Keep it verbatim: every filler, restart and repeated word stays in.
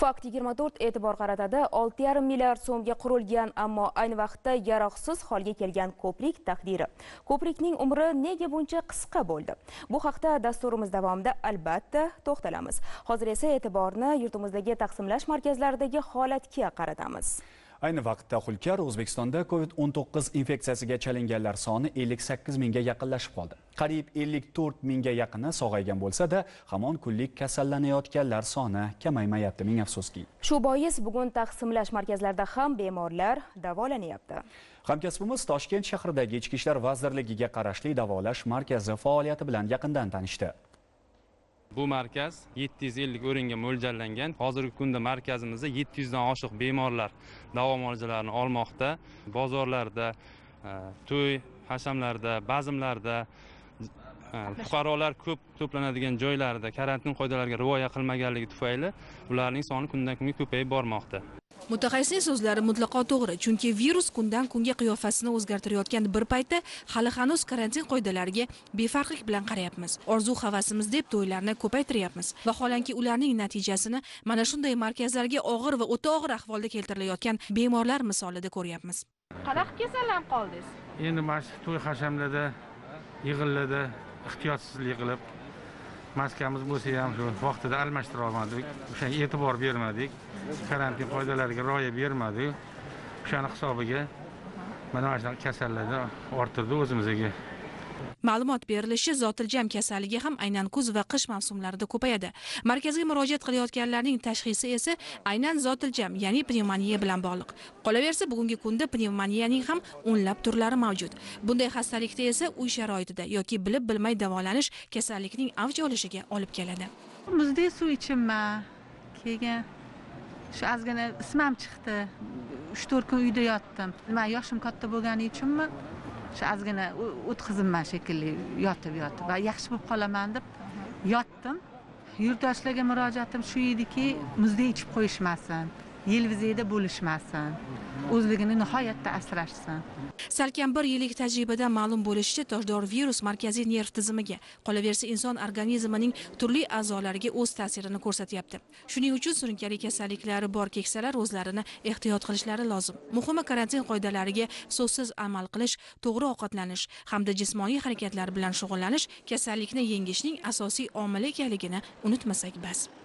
Fakt yigirma to'rt e'tibor qaratadi. olti yarim milliard so'mga qurilgan, ammo ayni vaqtda yaroqsiz holga kelgan ko'prik taqdiri. Ko'prikning umri nega buncha qisqa bo'ldi? Bu haqda dasturimiz davomida albatta to'xtalamiz. Hozir esa e'tiborni yurtimizdagi taqsimlash markazlaridagi holatga qaratamiz. Ayni vaqtda Hulkar O'zbekistonda COVID o'n to'qqiz infeksiyasiga chalinganlar soni ellik sakkiz mingga yaqinlashib qoldi. Qariyb ellik to'rt mingga yaqini sog'aygan bo'lsa-da, hamon kunlik kasallanayotganlar soni kamaymayapti, ming afsuski. Shu bois bugun taqsimlash markazlarida ham bemorlar davolanyapti. Hamkasbimiz Toshkent shahridagi Ichki ishlar vazirligiga qarashli davolash markazi faoliyati bilan yaqindan tanishdi. Bu markaz yetti yuz ellik o'ringa mo'ljallangan. Hozirgi kunda markazimizda yetti yuz dan oshiq bemorlar davo muolajalarini olmoqda. Bozorlarda, to'y, hashamlarda, bazmlarda, fuqarolar ko'p to'planadigan joylarda karantin qoidalariga rioya qilmaganligi tufayli ularning soni kundan kunga ko'payib bormoqda. Mutaxassisning so'zlari mutlaqo to'g'ri, chunki virus kundan kunga qiyofasini o'zgartirayotgan bir paytda hali hanuz karantin qoidalariga befarqlik bilan qarayapmiz. Orzu-havasimiz deb to'ylarni ko'paytiryapmiz. Vaholanki ularning natijasini mana shunday markazlarga og'ir va o'ta og'ir ahvolda keltirilayotgan bemorlar misolida ko'ryapmiz. Qanaqa kasallanib qoldingiz? Endi mana shu to'y hashamlarda, yig'inlarda ehtiyotsizlik qilib, maskamiz bo'lsa ham shu vaqtida almashtira olmadik, o'shanga e'tibor bermadik, karantin qoidalariga rioya bermadik. O'shani hisobiga mana shu kasallarni orttirdi o'zimizga. Ma'lumot berilishi, zotiljam kasalligi ham aynan kuz va qish mavsumlarida ko'payadi. Markazga murojaat qilayotganlarning tashxisi esa aynan zotiljam, ya'ni pnevmoniya bilan bog'liq. Qolaversa, bugungi kunda pnevmoniyaning ham o'nlab turlari mavjud. Bunday xastalikda esa uy sharoitida yoki bilib bilmay davolanish kasallikning avj olishiga olib keladi. Muzday suv ichimman. Keyin shu ozgina ismam chiqdi. uch to'rt kun uyda yotdim. Men yoshim katta bo'lgani uchunmi? Shu ozgina o'tkazimman shekilli yotib yotib va yaxshi bo'lib qolaman deb yotdim. Yurtdoshlarga murojaatim shu ediki, muzday ichib qo'yishmasin, yelvizeda bo'lishmasin, o'zligini nihoyatda asrashsin. Salkam bir yillik tajribadan ma'lum bo'lishicha, tojdor virus markaziy nerv tizimiga, qolaversa inson organizmining turli a'zolariga o'z ta'sirini ko'rsatyapti. Shuning uchun surunkali kasalliklari bor keksalar o'zlarini ehtiyot qilishlari lozim. Muhimi karantin qoidalariga so'zsiz amal qilish, to'g'ri ovqatlanish hamda jismoniy harakatlar bilan shug'ullanish kasallikni yengishning asosiy omili ekanligini unutmasak bas.